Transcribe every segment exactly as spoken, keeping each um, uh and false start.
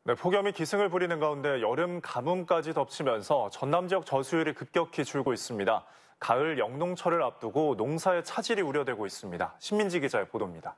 네, 폭염이 기승을 부리는 가운데 여름 가뭄까지 덮치면서 전남 지역 저수율이 급격히 줄고 있습니다. 가을 영농철을 앞두고 농사의 차질이 우려되고 있습니다. 신민지 기자의 보도입니다.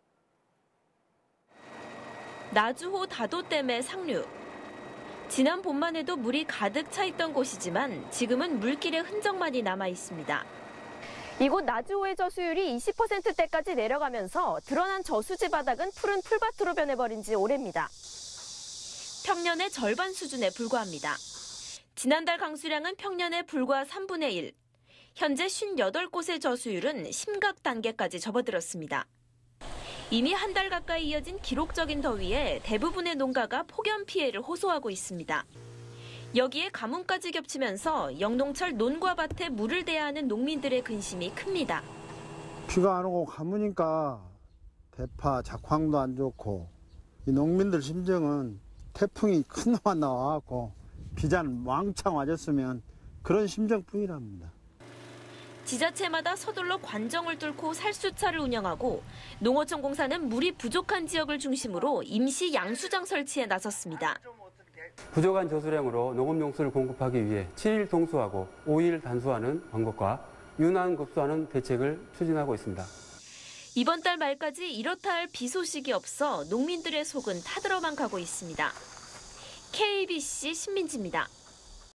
나주호 다도댐의 상류. 지난 봄만 해도 물이 가득 차 있던 곳이지만 지금은 물길의 흔적만이 남아 있습니다. 이곳 나주호의 저수율이 이십 퍼센트대까지 내려가면서 드러난 저수지 바닥은 푸른 풀밭으로 변해버린 지 오래입니다. 평년의 절반 수준에 불과합니다. 지난달 강수량은 평년의 불과 삼분의 일. 현재 오십팔 곳의 저수율은 심각 단계까지 접어들었습니다. 이미 한 달 가까이 이어진 기록적인 더위에 대부분의 농가가 폭염 피해를 호소하고 있습니다. 여기에 가뭄까지 겹치면서 영농철 논과 밭에 물을 대야 하는 농민들의 근심이 큽니다. 비가 안 오고 가무니까 대파, 작황도 안 좋고 이 농민들 심정은 태풍이 큰 놈만 나와갖고 비잔 왕창 와줬으면 그런 심정뿐이랍니다. 지자체마다 서둘러 관정을 뚫고 살수차를 운영하고 농어촌 공사는 물이 부족한 지역을 중심으로 임시 양수장 설치에 나섰습니다. 부족한 저수량으로 농업용수를 공급하기 위해 칠 일 동수하고 오 일 단수하는 방법과 윤환 급수하는 대책을 추진하고 있습니다. 이번 달 말까지 이렇다 할 비 소식이 없어 농민들의 속은 타들어만 가고 있습니다. 케이비씨 신민지입니다.